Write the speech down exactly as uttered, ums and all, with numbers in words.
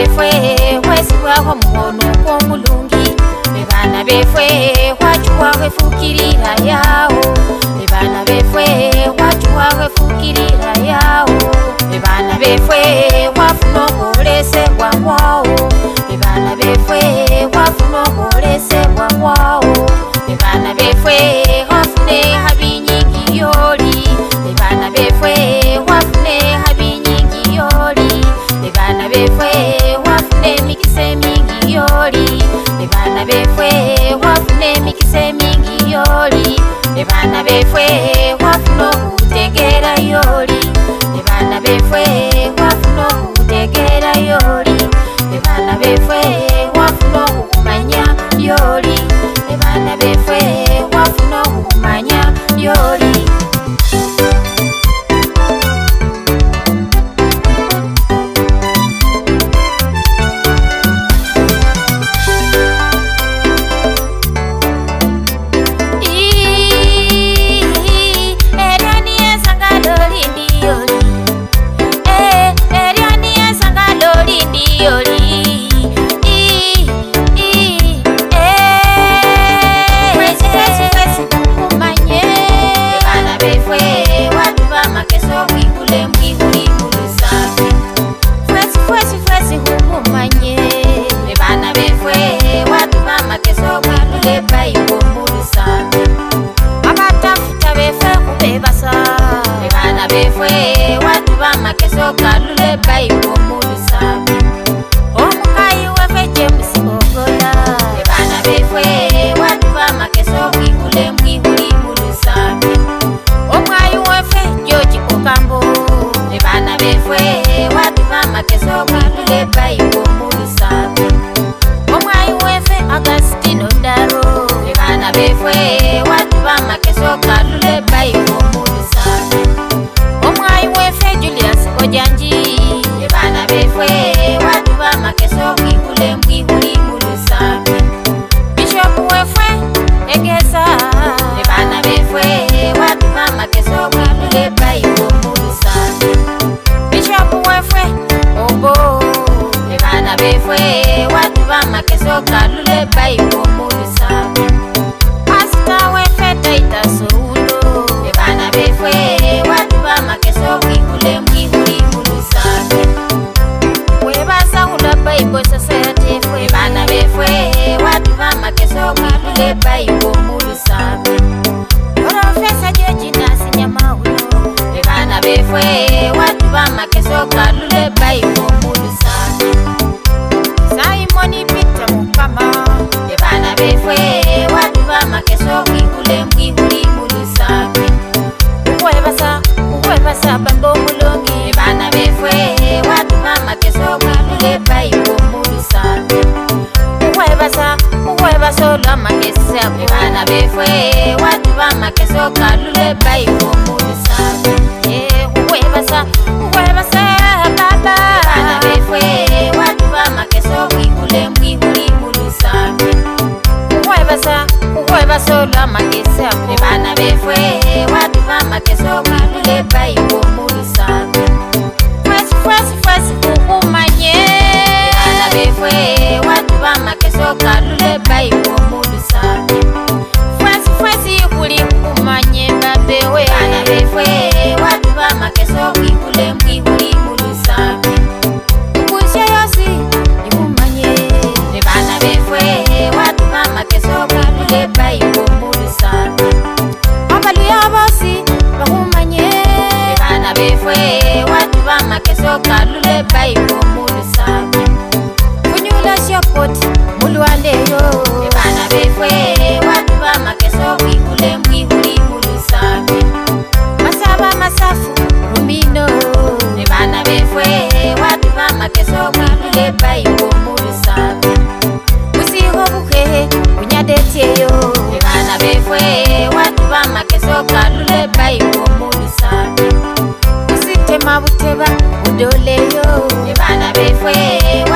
befwe wesibwa ko muhono ko mulungi bebana befwe wachuwa wefukirira yao bebana befwe wachuwa wefukirira yao bebana befwe wafuno kolese wao bebana befwe wafuno kolese wao bebana befwe wafune habinyingi yoli bebana befwe wafune habinyingi yoli bebana befwe wafune mikise mingi yoli bebana befwe wafune mikise mingi yoli bebana befwe wafuno kutegera yoli bebana befwe wafuno kutegera yoli bebana befwe wafuno kumanya yoli bebana befwe wafuno kumanya yoli Usitema buteba udoleyo bebana befwe